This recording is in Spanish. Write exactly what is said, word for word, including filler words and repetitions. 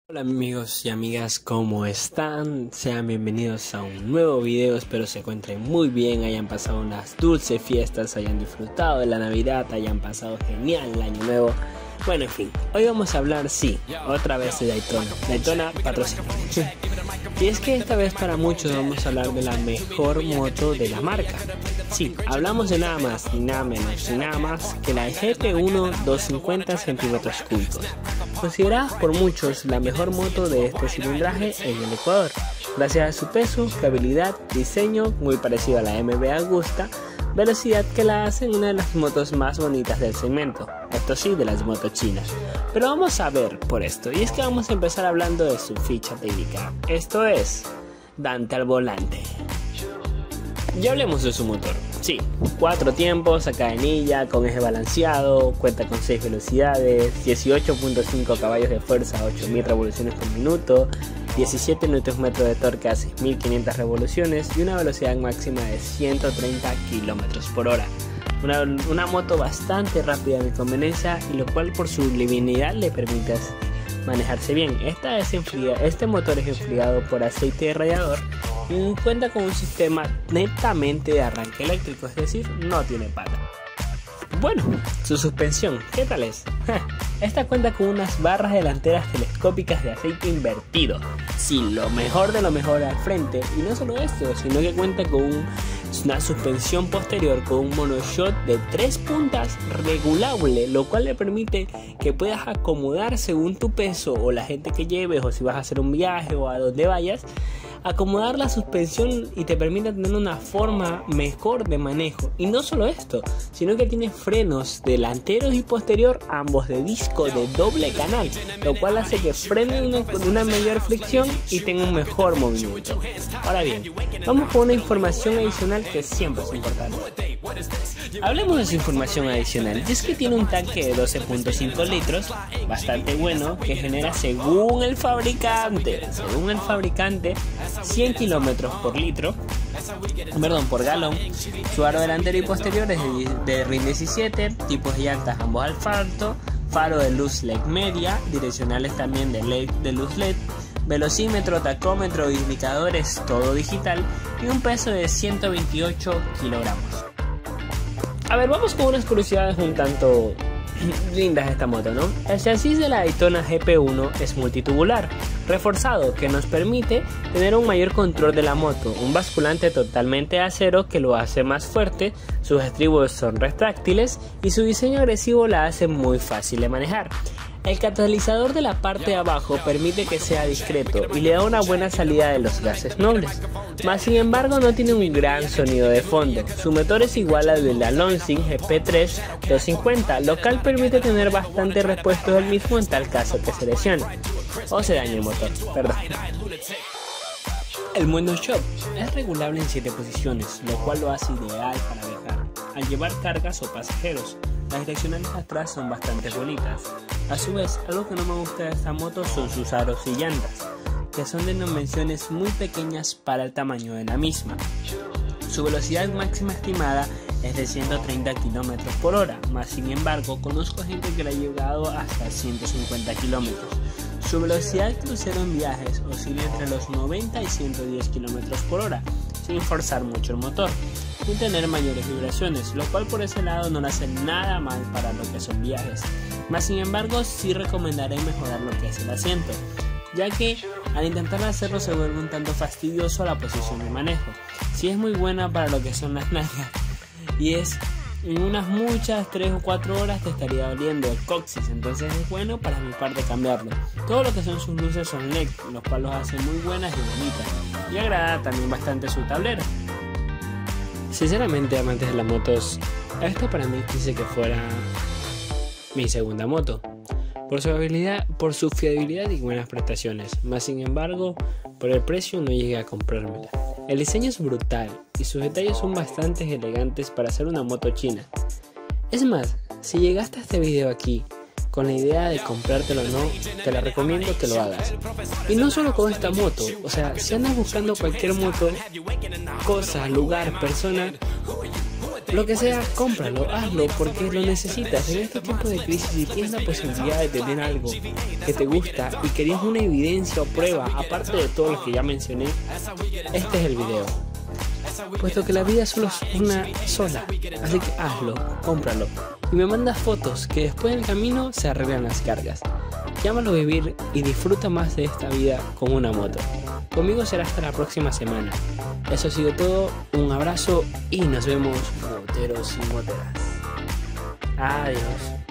Hola amigos y amigas, ¿cómo están? Sean bienvenidos a un nuevo video, espero se encuentren muy bien, hayan pasado unas dulces fiestas, hayan disfrutado de la Navidad, hayan pasado genial el año nuevo. Bueno, en fin, hoy vamos a hablar, sí, otra vez de Daytona, Daytona patrocina. Y es que esta vez para muchos vamos a hablar de la mejor moto de la marca. Sí, hablamos de nada más, ni nada menos, ni nada más que la G T uno doscientos cincuenta centímetros cúbicos. Considerada por muchos la mejor moto de este cilindraje en el Ecuador, gracias a su peso, fiabilidad, diseño muy parecido a la M V Agusta, velocidad que la hace una de las motos más bonitas del segmento, esto sí, de las motos chinas. Pero vamos a ver por esto, y es que vamos a empezar hablando de su ficha técnica, esto es, Dante al volante. Ya hablemos de su motor. Sí, cuatro tiempos a cadenilla, con eje balanceado, cuenta con seis velocidades, dieciocho punto cinco caballos de fuerza a ocho mil revoluciones por minuto, diecisiete newton metros de torque a seis mil quinientas revoluciones y una velocidad máxima de ciento treinta kilómetros por hora. Una, una moto bastante rápida en conveniencia, y lo cual por su livianidad le permite manejarse bien. Esta es enfriada, este motor es enfriado por aceite de radiador y cuenta con un sistema netamente de arranque eléctrico, es decir, no tiene pata. Bueno, su suspensión, ¿qué tal es? Esta cuenta con unas barras delanteras telescópicas de aceite invertido. Sí, lo mejor de lo mejor al frente, y no solo esto, sino que cuenta con un, una suspensión posterior con un monoshot de tres puntas regulable, lo cual le permite que puedas acomodar según tu peso o la gente que lleves, o si vas a hacer un viaje o a donde vayas, acomodar la suspensión y te permite tener una forma mejor de manejo. Y no solo esto, sino que tiene frenos delanteros y posterior, ambos de disco de doble canal, lo cual hace que frene una, con una mayor fricción y tenga un mejor movimiento. Ahora bien, vamos con una información adicional que siempre es importante. Hablemos de su información adicional, y es que tiene un tanque de doce punto cinco litros, bastante bueno, que genera según el fabricante, según el fabricante, cien kilómetros por litro, perdón, por galón. Su aro delantero y posterior es de, de R I N diecisiete, tipos de llantas ambos asfalto, faro de luz L E D media, direccionales también de, LED, de luz L E D, velocímetro, tacómetro, indicadores, todo digital, y un peso de ciento veintiocho kilogramos. A ver, vamos con unas curiosidades un tanto lindas de esta moto, ¿no? El chasis de la Daytona G P uno es multitubular, reforzado, que nos permite tener un mayor control de la moto, un basculante totalmente de acero que lo hace más fuerte, sus estribos son retráctiles y su diseño agresivo la hace muy fácil de manejar. El catalizador de la parte de abajo permite que sea discreto y le da una buena salida de los gases nobles, mas sin embargo no tiene un gran sonido de fondo. Su motor es igual al de la Lonsing G P tres doscientos cincuenta, lo cual permite tener bastante repuestos del mismo en tal caso que se lesione o se dañe el motor, perdón. El monoshop es regulable en siete posiciones, lo cual lo hace ideal para viajar, al llevar cargas o pasajeros. Las direccionales atrás son bastante bonitas. A su vez, algo que no me gusta de esta moto son sus aros y llantas, que son de dimensiones muy pequeñas para el tamaño de la misma. Su velocidad máxima estimada es de ciento treinta kilómetros por hora, más sin embargo conozco gente que la ha llegado hasta ciento cincuenta kilómetros. Su velocidad crucero en viajes oscila entre los noventa y ciento diez kilómetros por hora, sin forzar mucho el motor, sin tener mayores vibraciones, lo cual por ese lado no le hace nada mal para lo que son viajes. Más sin embargo, sí recomendaré mejorar lo que es el asiento, ya que al intentar hacerlo se vuelve un tanto fastidioso la posición de manejo. Sí es muy buena para lo que son las nalgas, y es en unas muchas tres o cuatro horas te estaría doliendo el coxis, entonces es bueno para mi parte cambiarlo. Todo lo que son sus luces son L E D, los cuales los hacen muy buenas y bonitas, y agrada también bastante su tablero. Sinceramente, amantes de las motos, esta para mí quise que fuera mi segunda moto, por su habilidad, por su fiabilidad y buenas prestaciones, más sin embargo, por el precio no llegué a comprármela. El diseño es brutal y sus detalles son bastante elegantes para hacer una moto china. Es más, si llegaste a este video aquí con la idea de comprártelo o no, te la recomiendo que lo hagas. Y no solo con esta moto, o sea, si andas buscando cualquier moto, cosa, lugar, persona, Lo que sea, cómpralo, hazlo porque lo necesitas. En este tiempo de crisis, si tienes la posibilidad de tener algo que te gusta y querías una evidencia o prueba, aparte de todo lo que ya mencioné, este es el video. Puesto que la vida solo es una sola, así que hazlo, cómpralo. Y me mandas fotos que después del camino se arreglan las cargas. Llámalo a vivir y disfruta más de esta vida con una moto. Conmigo será hasta la próxima semana. Eso ha sido todo, un abrazo y nos vemos moteros y moteras. Adiós.